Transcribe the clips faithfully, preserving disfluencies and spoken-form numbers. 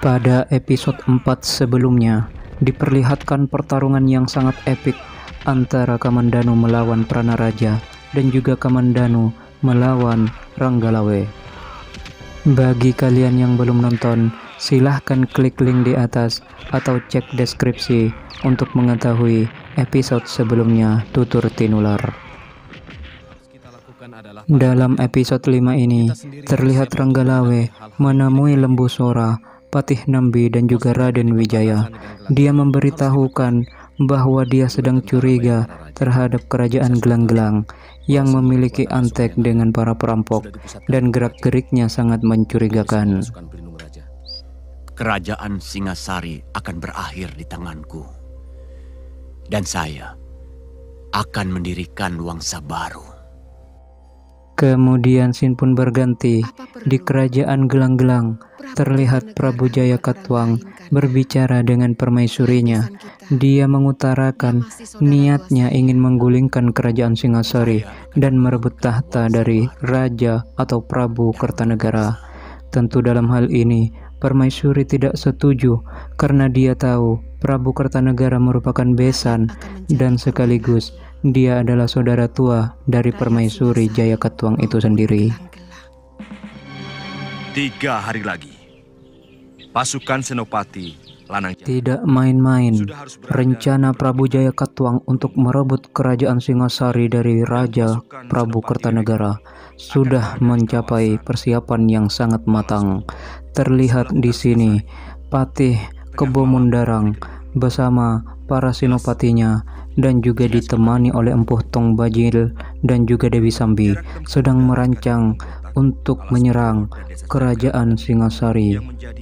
Pada episode empat sebelumnya, diperlihatkan pertarungan yang sangat epik antara Kamandanu melawan Pranaraja dan juga Kamandanu melawan Ranggalawe. Bagi kalian yang belum nonton, silahkan klik link di atas atau cek deskripsi untuk mengetahui episode sebelumnya tutur tinular. Dalam episode lima ini, terlihat Ranggalawe menemui Lembu Sora, Patih Nambi dan juga Raden Wijaya. Dia memberitahukan bahwa dia sedang curiga terhadap kerajaan Gelang-Gelang yang memiliki antek dengan para perampok dan gerak-geriknya sangat mencurigakan. Kerajaan Singasari akan berakhir di tanganku. Dan saya akan mendirikan Wangsa baru. Kemudian scene pun berganti. Di kerajaan Gelang-Gelang terlihat Prabu Jayakatwang berbicara dengan permaisurinya. Dia mengutarakan niatnya ingin menggulingkan kerajaan Singasari dan merebut tahta dari Raja atau Prabu Kertanegara. Tentu dalam hal ini permaisuri tidak setuju karena dia tahu Prabu Kertanegara merupakan besan dan sekaligus dia adalah saudara tua dari permaisuri Jayakatwang itu sendiri. Tiga hari lagi, pasukan Senopati Lanang tidak main-main rencana Prabu Jayakatwang untuk merebut kerajaan Singasari dari Raja Prabu Kertanegara sudah mencapai persiapan yang sangat matang. Terlihat di sini Patih Kebo Mundarang bersama para senopatinya dan juga ditemani oleh Empuh Tong Bajil dan juga Dewi Sambi sedang merancang untuk menyerang kerajaan Singasari.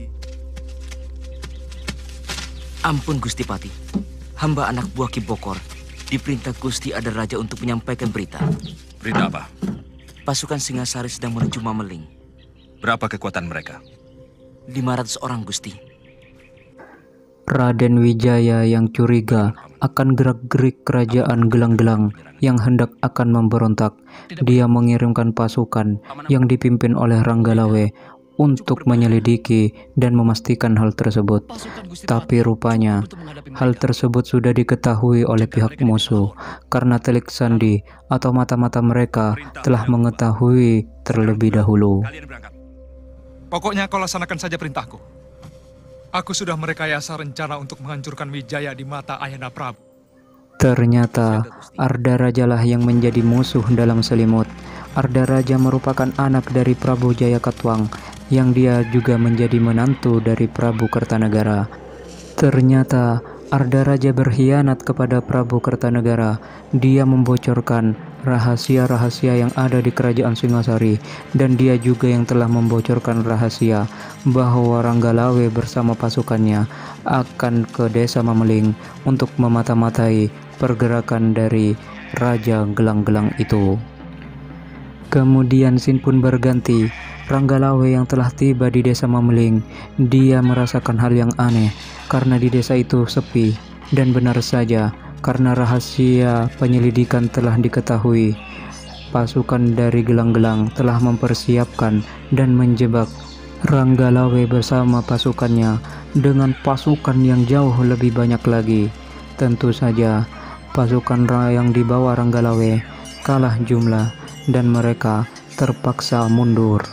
Ampun Gusti Patih, hamba anak buah Ki Bokor diperintah Gusti Ada Raja untuk menyampaikan berita. Berita apa? Pasukan Singasari sedang menuju Mameling. Berapa kekuatan mereka? lima ratus orang Gusti. Raden Wijaya yang curiga akan gerak-gerik kerajaan Gelang-Gelang yang hendak akan memberontak. Dia mengirimkan pasukan yang dipimpin oleh Ranggalawe untuk menyelidiki dan memastikan hal tersebut. Tapi rupanya hal tersebut sudah diketahui oleh pihak musuh karena telik sandi atau mata-mata mereka telah mengetahui terlebih dahulu. Pokoknya kau laksanakan saja perintahku. Aku sudah merekayasa rencana untuk menghancurkan Wijaya di mata Ayahanda Prabu. Ternyata Arda Raja lah yang menjadi musuh dalam selimut. Arda Raja merupakan anak dari Prabu Jayakatwang yang dia juga menjadi menantu dari Prabu Kertanegara. Ternyata Arda Raja berkhianat kepada Prabu Kertanegara. Dia membocorkan rahasia-rahasia yang ada di kerajaan Singasari dan dia juga yang telah membocorkan rahasia bahwa Ranggalawe bersama pasukannya akan ke desa Mameling untuk memata-matai pergerakan dari Raja Gelang-Gelang itu. Kemudian scene pun berganti. Ranggalawe yang telah tiba di desa Mameling, dia merasakan hal yang aneh karena di desa itu sepi. Dan benar saja, karena rahasia penyelidikan telah diketahui, pasukan dari Gelang-Gelang telah mempersiapkan dan menjebak Ranggalawe bersama pasukannya dengan pasukan yang jauh lebih banyak lagi. Tentu saja pasukan yang dibawa Ranggalawe kalah jumlah dan mereka terpaksa mundur.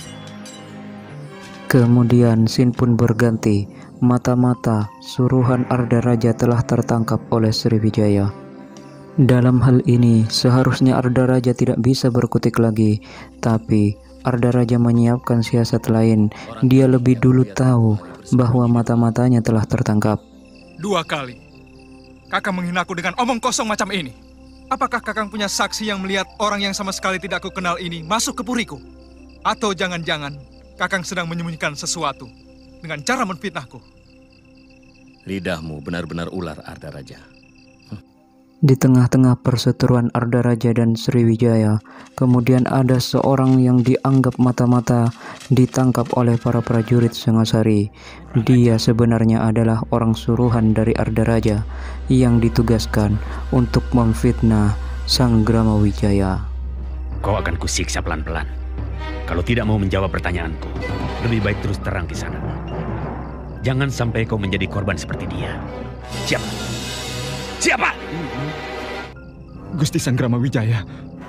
Kemudian scene pun berganti. Mata-mata suruhan Arda Raja telah tertangkap oleh Sriwijaya. Dalam hal ini seharusnya Arda Raja tidak bisa berkutik lagi, tapi Arda Raja menyiapkan siasat lain. Dia lebih dulu tahu bahwa mata-matanya telah tertangkap. Dua kali Kakang menghinaku dengan omong kosong macam ini. Apakah Kakang punya saksi yang melihat orang yang sama sekali tidak aku kenal ini masuk ke puriku? Atau jangan-jangan Kakang sedang menyembunyikan sesuatu dengan cara menfitnahku? Lidahmu benar-benar ular, Arda Raja. Di tengah-tengah perseteruan Arda Raja dan Sriwijaya, kemudian ada seorang yang dianggap mata-mata ditangkap oleh para prajurit Singasari. Dia sebenarnya adalah orang suruhan dari Arda Raja yang ditugaskan untuk memfitnah Sang Gramawijaya. Kau akan kusiksa pelan-pelan. Kalau tidak mau menjawab pertanyaanku, lebih baik terus terang di sana. Jangan sampai kau menjadi korban seperti dia. Siapa? Siapa? Gusti Sanggrama Wijaya.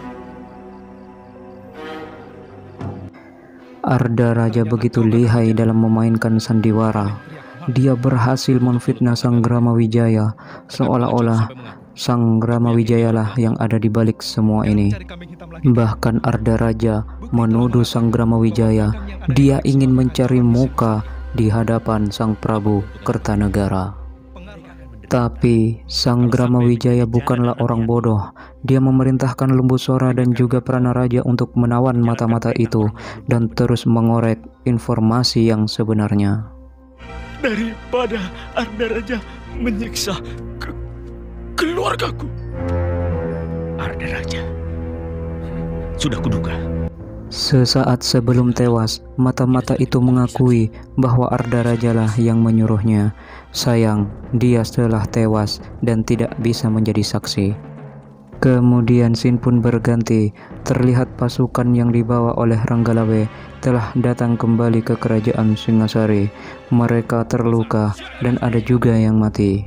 Arda Raja begitu lihai dalam memainkan sandiwara. Dia berhasil memfitnah Sanggrama Wijaya, seolah-olah Sanggrama Wijayalah yang ada di balik semua ini. Bahkan Arda Raja menuduh Sanggrama Wijaya dia ingin mencari muka di hadapan Sang Prabu Kertanegara. Tapi Sanggrama Wijaya bukanlah orang bodoh. Dia memerintahkan Lembusora dan juga Prana Raja untuk menawan mata-mata itu dan terus mengorek informasi yang sebenarnya. Daripada Arda Raja menyiksa ke keluargaku. Arda Raja. Sudah kuduga. Sesaat sebelum tewas, mata-mata itu mengakui bahwa Arda Rajalah yang menyuruhnya. Sayang, dia setelah tewas dan tidak bisa menjadi saksi. Kemudian scene pun berganti. Terlihat pasukan yang dibawa oleh Ranggalawe telah datang kembali ke kerajaan Singasari. Mereka terluka dan ada juga yang mati.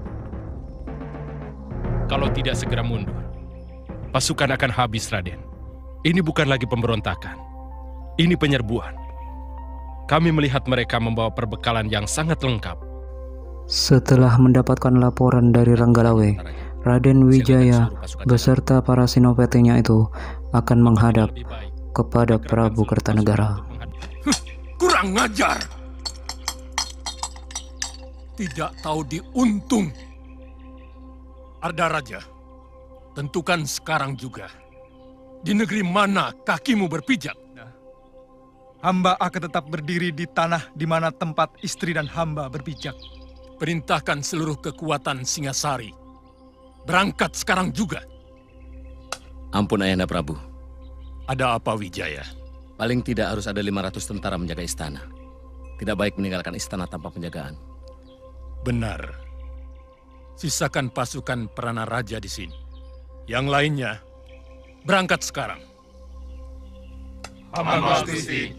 Kalau tidak segera mundur, pasukan akan habis, Raden. Ini bukan lagi pemberontakan. Ini penyerbuan. Kami melihat mereka membawa perbekalan yang sangat lengkap. Setelah mendapatkan laporan dari Ranggalawe, Raden Wijaya beserta para senopatinya itu akan menghadap kepada Prabu Kertanegara. Kurang ngajar. Tidak tahu diuntung. Arda Raja, tentukan sekarang juga. Di negeri mana kakimu berpijak? Hamba akan tetap berdiri di tanah di mana tempat istri dan hamba berpijak. Perintahkan seluruh kekuatan Singasari. Berangkat sekarang juga. Ampun Ayahanda Prabu. Ada apa Wijaya? Paling tidak harus ada lima ratus tentara menjaga istana. Tidak baik meninggalkan istana tanpa penjagaan. Benar. Sisakan pasukan Prana Raja di sini. Yang lainnya, berangkat sekarang. Hamba Gusti.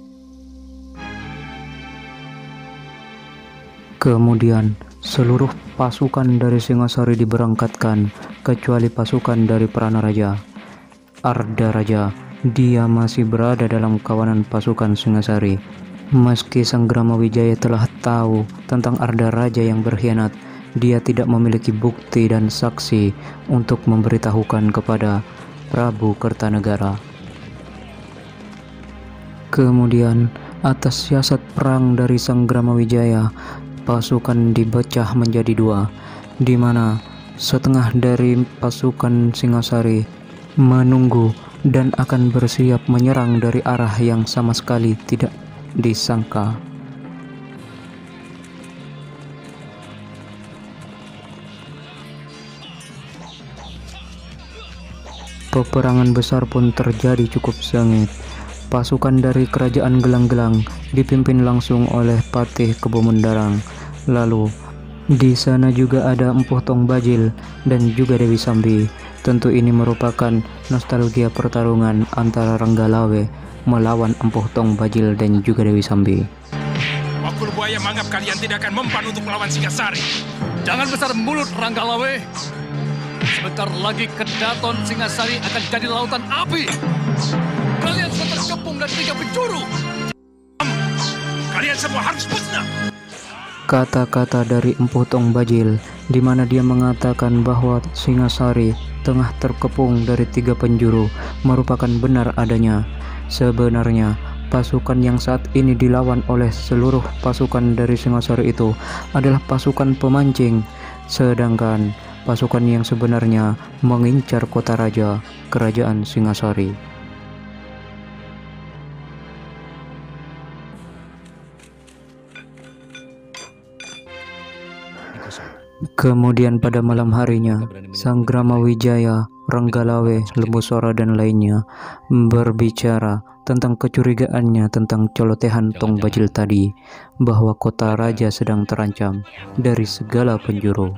Kemudian seluruh pasukan dari Singasari diberangkatkan kecuali pasukan dari Prana Raja. Arda Raja, dia masih berada dalam kawanan pasukan Singasari. Meski Sanggrama Wijaya telah tahu tentang Arda Raja yang berkhianat, dia tidak memiliki bukti dan saksi untuk memberitahukan kepada Prabu Kertanegara. Kemudian, atas siasat perang dari Sanggrama Wijaya, pasukan dipecah menjadi dua, di mana setengah dari pasukan Singasari menunggu dan akan bersiap menyerang dari arah yang sama sekali tidak disangka. Peperangan besar pun terjadi cukup sengit. Pasukan dari kerajaan Gelang-Gelang dipimpin langsung oleh Patih Kebo Mendarang. Lalu di sana juga ada Empuh Tong Bajil dan juga Dewi Sambi. Tentu ini merupakan nostalgia pertarungan antara Ranggalawe melawan Empuh Tong Bajil dan juga Dewi Sambi. Wakul Buaya menganggap kalian tidak akan mempan untuk melawan Singasari. Jangan besar mulut, Ranggalawe. Sebentar lagi Kedaton Singasari akan jadi lautan api. Kalian sudah terkepung dan tiga penjuru. Kalian semua harus musnah. Kata-kata dari Empuh Tong Bajil, di mana dia mengatakan bahwa Singasari tengah terkepung dari tiga penjuru, merupakan benar adanya. Sebenarnya, pasukan yang saat ini dilawan oleh seluruh pasukan dari Singasari itu adalah pasukan pemancing, sedangkan pasukan yang sebenarnya mengincar kota raja, kerajaan Singasari. Kemudian pada malam harinya, Sanggrama Wijaya, Ranggalawe, Lembusora dan lainnya berbicara tentang kecurigaannya tentang colotehan Tong Bajil tadi, bahwa kota raja sedang terancam dari segala penjuru.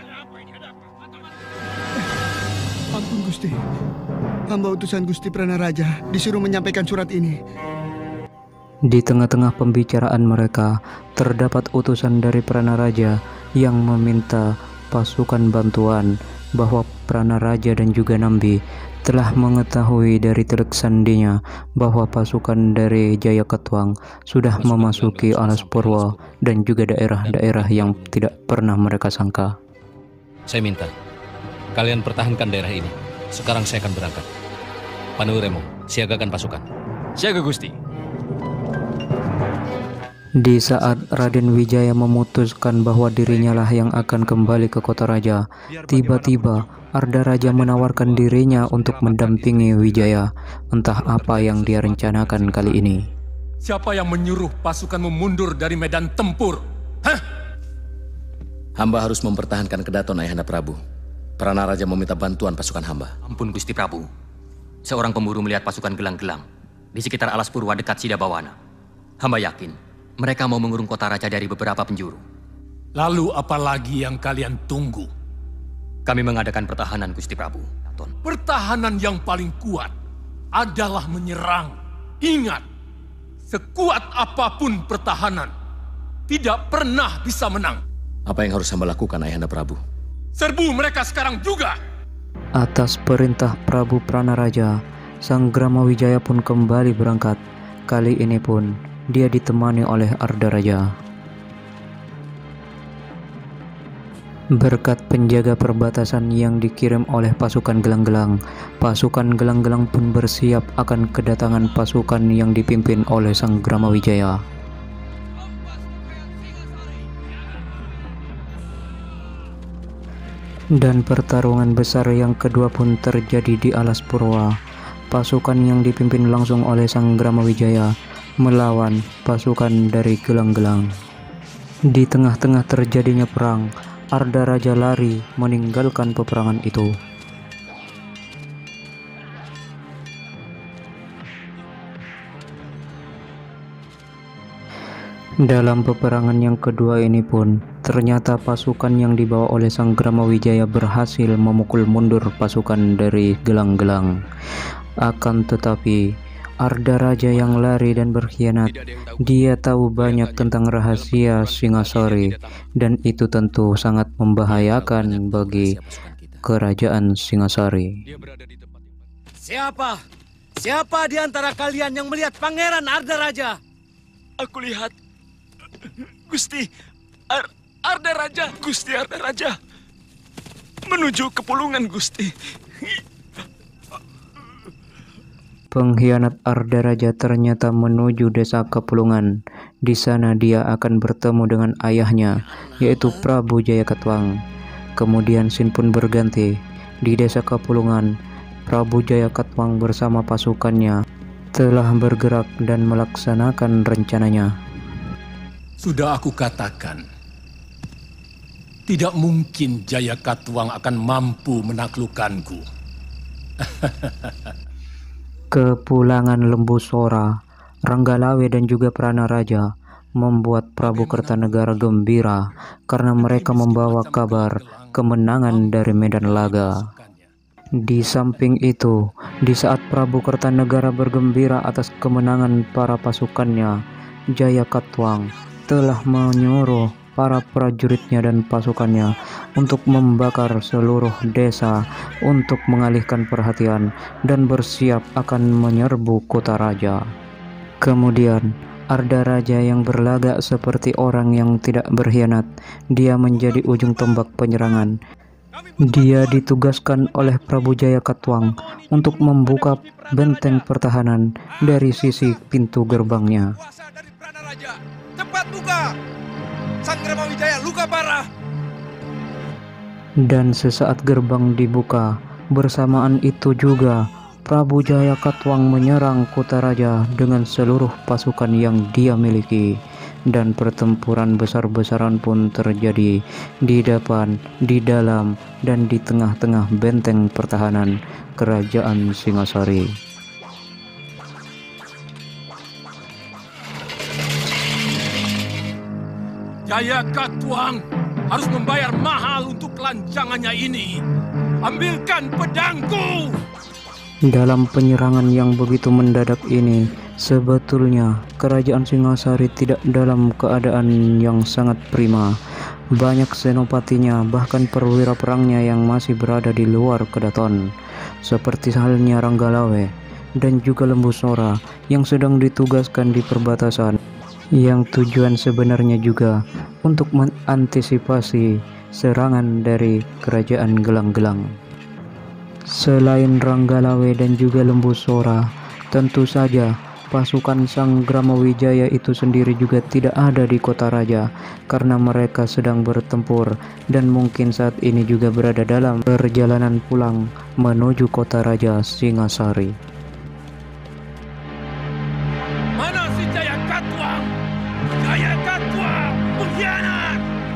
Ampun Gusti, hamba utusan Gusti Prana Raja disuruh menyampaikan surat ini. Di tengah-tengah pembicaraan mereka, terdapat utusan dari Pranaraja yang meminta pasukan bantuan bahwa Pranaraja dan juga Nambi telah mengetahui dari telik sandinya bahwa pasukan dari Jayakatwang sudah memasuki Alas Purwa dan juga daerah-daerah yang tidak pernah mereka sangka. Saya minta kalian pertahankan daerah ini. Sekarang saya akan berangkat. Panuremo, siagakan pasukan. Siaga Gusti. Di saat Raden Wijaya memutuskan bahwa dirinya lah yang akan kembali ke kota raja, tiba-tiba Ardaraja menawarkan dirinya untuk mendampingi Wijaya. Entah apa yang dia rencanakan kali ini. Siapa yang menyuruh pasukanmu mundur dari medan tempur? Hah? Hamba harus mempertahankan Kedaton Ayahanda Prabu. Pranaraja meminta bantuan pasukan hamba. Ampun Gusti Prabu. Seorang pemburu melihat pasukan gelang-gelang di sekitar Alas Purwa dekat Sidabawana. Hamba yakin mereka mau mengurung kota raja dari beberapa penjuru. Lalu apa lagi yang kalian tunggu? Kami mengadakan pertahanan, Gusti Prabu. Pertahanan yang paling kuat adalah menyerang. Ingat, sekuat apapun pertahanan, tidak pernah bisa menang. Apa yang harus hamba lakukan, Ayahanda Prabu? Serbu mereka sekarang juga! Atas perintah Prabu Pranaraja, Sang Gramawijaya pun kembali berangkat. Kali ini pun dia ditemani oleh Ardaraja. Berkat penjaga perbatasan yang dikirim oleh pasukan gelang-gelang, pasukan gelang-gelang pun bersiap akan kedatangan pasukan yang dipimpin oleh Sang Gramawijaya. Dan pertarungan besar yang kedua pun terjadi di Alas Purwa. Pasukan yang dipimpin langsung oleh Sang Gramawijaya melawan pasukan dari gelang-gelang. Di tengah-tengah terjadinya perang, Ardaraja lari meninggalkan peperangan itu. Dalam peperangan yang kedua ini pun, ternyata pasukan yang dibawa oleh Sang Gramawijaya berhasil memukul mundur pasukan dari gelang-gelang. Akan tetapi, Ardaraja yang lari dan berkhianat, dia tahu banyak tentang rahasia Singasari, dan itu tentu sangat membahayakan bagi kerajaan Singasari. Siapa? Siapa di antara kalian yang melihat Pangeran Ardaraja? Aku lihat Gusti Ar Ardaraja, Gusti Ardaraja menuju ke Pulungan, Gusti. Pengkhianat Ardaraja ternyata menuju desa Kepulungan. Di sana dia akan bertemu dengan ayahnya, yaitu Prabu Jayakatwang. Kemudian scene pun berganti. Di desa Kepulungan, Prabu Jayakatwang bersama pasukannya telah bergerak dan melaksanakan rencananya. Sudah aku katakan, tidak mungkin Jayakatwang akan mampu menaklukkanku. Kepulangan Lembu Sora, Ranggalawe dan juga Pranaraja membuat Prabu Kertanegara gembira karena mereka membawa kabar kemenangan dari medan laga. Di samping itu, di saat Prabu Kertanegara bergembira atas kemenangan para pasukannya, Jayakatwang telah menyuruh para prajuritnya dan pasukannya untuk membakar seluruh desa untuk mengalihkan perhatian dan bersiap akan menyerbu kota raja. Kemudian Ardaraja yang berlagak seperti orang yang tidak berkhianat, dia menjadi ujung tombak penyerangan. Dia ditugaskan oleh Prabu Jayakatwang untuk membuka benteng pertahanan dari sisi pintu gerbangnya. Cepat buka! Sang Gramawijaya luka parah! Dan sesaat gerbang dibuka, bersamaan itu juga Prabu Jayakatwang menyerang kota raja dengan seluruh pasukan yang dia miliki. Dan pertempuran besar-besaran pun terjadi di depan, di dalam, dan di tengah-tengah benteng pertahanan kerajaan Singasari. Jayakatwang harus membayar mahal untuk kelancangannya ini. Ambilkan pedangku! Dalam penyerangan yang begitu mendadak ini, Sebetulnya kerajaan Singasari tidak dalam keadaan yang sangat prima. Banyak senopatinya, bahkan perwira perangnya yang masih berada di luar kedaton, seperti halnya Ranggalawe dan juga Lembu Sora yang sedang ditugaskan di perbatasan, yang tujuan sebenarnya juga untuk mengantisipasi serangan dari kerajaan Gelang-Gelang. Selain Ranggalawe dan juga Lembu Sora, tentu saja pasukan Sang Gramawijaya itu sendiri juga tidak ada di kota raja karena mereka sedang bertempur dan mungkin saat ini juga berada dalam perjalanan pulang menuju kota raja Singasari. Mana si Jayakatwang? Jayakatwang pengkhianat!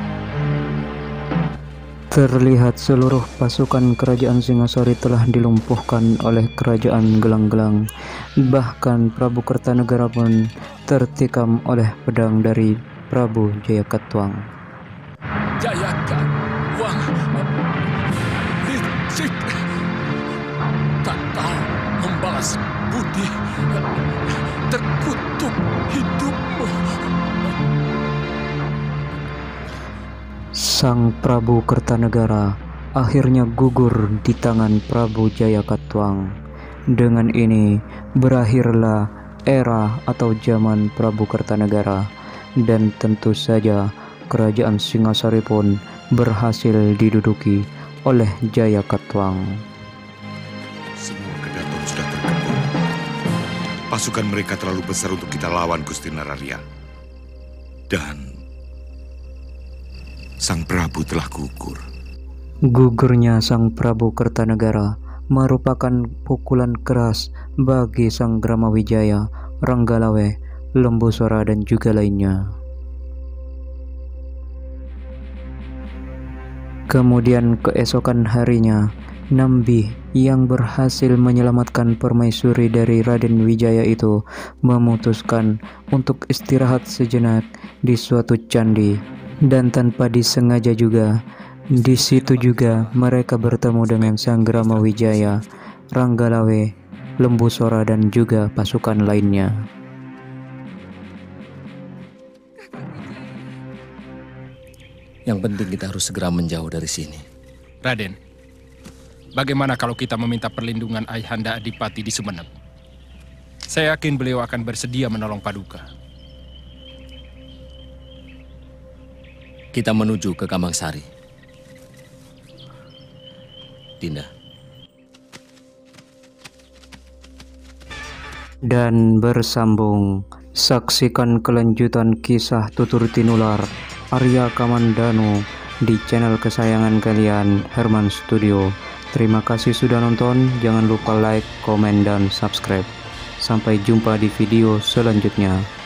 Terlihat seluruh pasukan kerajaan Singasari telah dilumpuhkan oleh kerajaan Gelang-Gelang. Bahkan Prabu Kertanegara pun tertikam oleh pedang dari Prabu Jayakatwang. Jayakatwang licik, tak tahu membalas budi, terkutuk hidupmu. Sang Prabu Kertanegara akhirnya gugur di tangan Prabu Jayakatwang. Dengan ini berakhirlah era atau zaman Prabu Kertanegara, dan tentu saja kerajaan Singasari pun berhasil diduduki oleh Jayakatwang. Semua kedaton sudah terkepung. Pasukan mereka terlalu besar untuk kita lawan, Gusti Nararya. Dan Sang Prabu telah gugur. Gugurnya Sang Prabu Kertanegara merupakan pukulan keras bagi Sang Gramawijaya, Ranggalawe, Lembu Sora dan juga lainnya. Kemudian keesokan harinya, Nambi yang berhasil menyelamatkan permaisuri dari Raden Wijaya itu memutuskan untuk istirahat sejenak di suatu candi. Dan tanpa disengaja juga, di situ juga mereka bertemu dengan Sang Gramawijaya, Ranggalawe, Lembu Sora dan juga pasukan lainnya. Yang penting kita harus segera menjauh dari sini. Raden, bagaimana kalau kita meminta perlindungan Ayahanda Adipati di Sumenep? Saya yakin beliau akan bersedia menolong Paduka. Kita menuju ke Kamangsari. Dinda. Dan bersambung, saksikan kelanjutan kisah Tutur Tinular Arya Kamandanu di channel kesayangan kalian, Herman Studio. Terima kasih sudah nonton, jangan lupa like, komen, dan subscribe. Sampai jumpa di video selanjutnya.